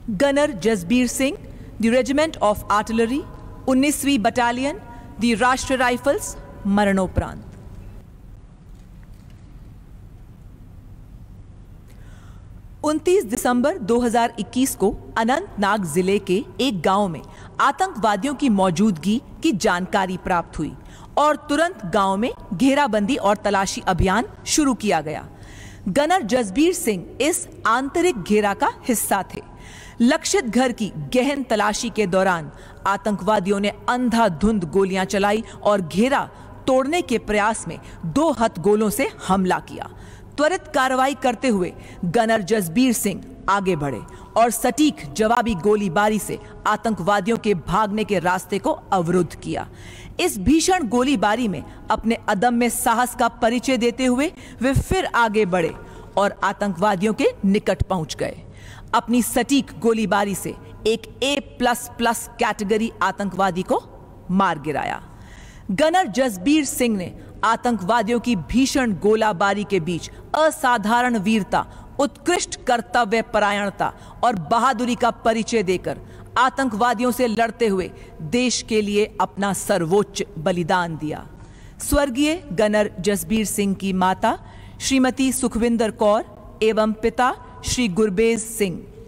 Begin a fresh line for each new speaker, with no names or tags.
Gunner Jasbir Singh, the regiment of artillery, 19वीं battalion, the Rashtriya rifles, मरणोपरांत। दिसंबर 2021 को अनंतनाग जिले के एक गांव में आतंकवादियों की मौजूदगी की जानकारी प्राप्त हुई और तुरंत गांव में घेराबंदी और तलाशी अभियान शुरू किया गया। गनर जसबीर सिंह इस आंतरिक घेरा का हिस्सा थे। लक्षित घर की गहन तलाशी के दौरान आतंकवादियों ने अंधाधुंध गोलियां चलाई और घेरा तोड़ने के प्रयास में 2 हथगोलों से हमला किया। त्वरित कार्रवाई करते हुए गनर जसबीर सिंह आगे बढ़े और सटीक जवाबी गोलीबारी से आतंकवादियों के भागने के रास्ते को अवरुद्ध किया। इस भीषण गोलीबारी में अपने अदम्य साहस का परिचय देते हुए वे फिर आगे बढ़े और आतंकवादियों के निकट पहुंच गए। अपनी सटीक गोलीबारी से एक A++ कैटेगरी आतंकवादी को मार गिराया। गनर जसबीर सिंह ने आतंकवादियों की भीषण गोलाबारी के बीच असाधारण वीरता, उत्कृष्ट कर्तव्य परायणता और बहादुरी का परिचय देकर आतंकवादियों से लड़ते हुए देश के लिए अपना सर्वोच्च बलिदान दिया। स्वर्गीय गनर जसबीर सिंह की माता श्रीमती सुखविंदर कौर एवं पिता श्री गुरबेज सिंह